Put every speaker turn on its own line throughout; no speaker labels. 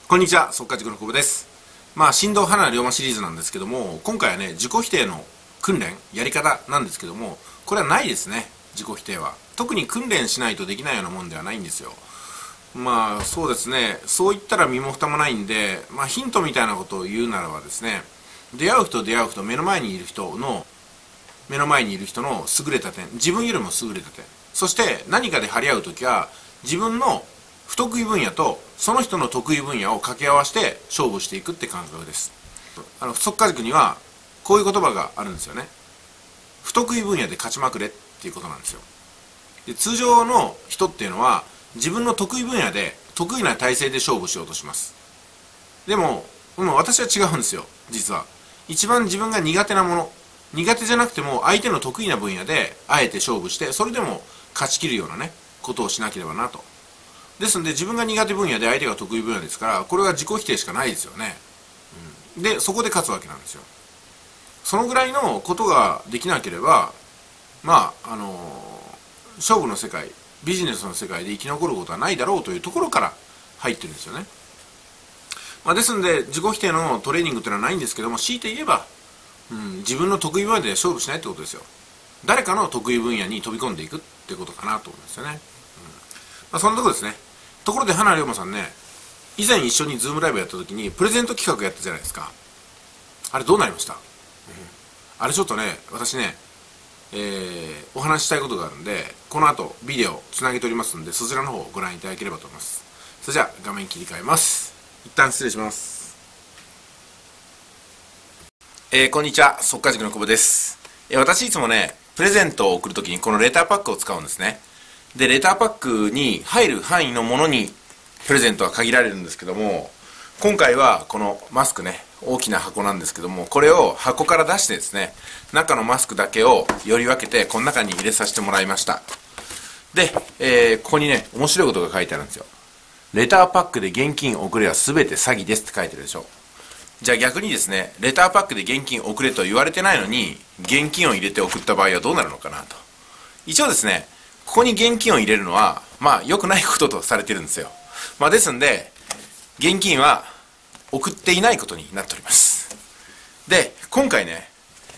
こんにちは、速稼塾の久保です。振動花龍馬シリーズなんですけども、今回はね、自己否定の訓練、やり方なんですけども、これはないですね、自己否定は。特に訓練しないとできないようなもんではないんですよ。そうですね、そう言ったら身も蓋もないんで、ヒントみたいなことを言うならばですね、出会う人目の前にいる人の優れた点、自分よりも優れた点、そして何かで張り合うときは、自分の不得意分野とその人の得意分野を掛け合わせて勝負していくって感覚です。速稼塾にはこういう言葉があるんですよね。不得意分野で勝ちまくれっていうことなんですよ。で、通常の人っていうのは自分の得意分野で得意な体制で勝負しようとします。でも私は違うんですよ。実は一番自分が苦手なもの、苦手じゃなくても相手の得意な分野であえて勝負して、それでも勝ち切るようなねことをしなければなと。ですので、自分が苦手分野で相手が得意分野ですから、これは自己否定しかないですよね。で、そこで勝つわけなんですよ。そのぐらいのことができなければ、勝負の世界、ビジネスの世界で生き残ることはないだろうというところから入ってるんですよね。ですので、自己否定のトレーニングというのはないんですけども、強いて言えば、自分の得意分野で勝負しないってことですよ。誰かの得意分野に飛び込んでいくってことかなと思うんですよね。そんなところですね。ところで花龍馬さんね、以前一緒にズームライブやった時にプレゼント企画やったじゃないですか。あれどうなりました？あれちょっとね、私ね、お話ししたいことがあるんで、この後ビデオつなげておりますんで、そちらの方をご覧いただければと思います。それじゃあ画面切り替えます。一旦失礼します。こんにちは、速稼塾の久保です。私いつもね、プレゼントを送るときにこのレターパックを使うんですね。で、レターパックに入る範囲のものにプレゼントは限られるんですけども、今回はこのマスクね、大きな箱なんですけども、これを箱から出してですね、中のマスクだけをより分けてこの中に入れさせてもらいました。で、ここにね、面白いことが書いてあるんですよ。レターパックで現金送れは全て詐欺ですって書いてるでしょ。じゃあ逆にですね、レターパックで現金送れと言われてないのに現金を入れて送った場合はどうなるのかなと。一応ですね、ここに現金を入れるのは良くないこととされてるんですよ。ですんで現金は送っていないことになっております。で、今回ね、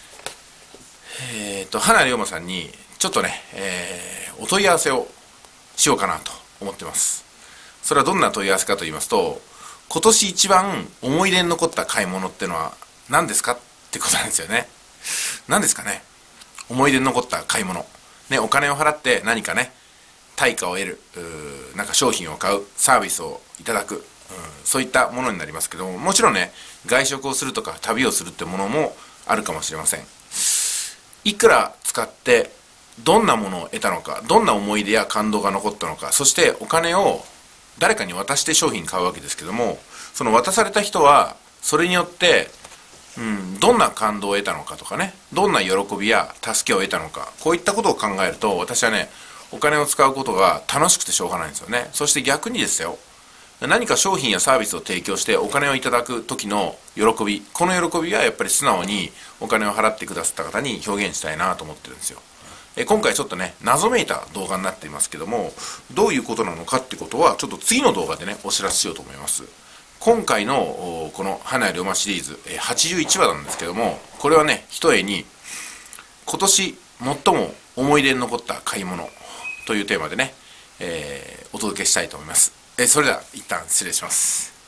花龍馬さんにちょっとね、お問い合わせをしようかなと思ってます。それはどんな問い合わせかと言いますと、今年一番思い出に残った買い物ってのは何ですかってことなんですよね。何ですかね、思い出に残った買い物ね。お金を払って何かね、対価を得る、なんか商品を買う、サービスをいただく、そういったものになりますけども、もちろんね、外食をするとか旅をするってものもあるかもしれません。いくら使ってどんなものを得たのか、どんな思い出や感動が残ったのか、そしてお金を誰かに渡して商品買うわけですけども、その渡された人はそれによってどんな感動を得たのかとかね、どんな喜びや助けを得たのか、こういったことを考えると、私はね、お金を使うことが楽しくてしょうがないんですよね。そして逆にですよ、何か商品やサービスを提供してお金をいただく時の喜び、この喜びはやっぱり素直にお金を払ってくださった方に表現したいなと思ってるんですよ。今回ちょっとね、謎めいた動画になっていますけども、どういうことなのかってことはちょっと次の動画でね、お知らせしようと思います。今回のこの花龍馬シリーズ81話なんですけども、これはね、ひとえに今年最も思い出に残った買い物というテーマでね、お届けしたいと思います。それでは一旦失礼します。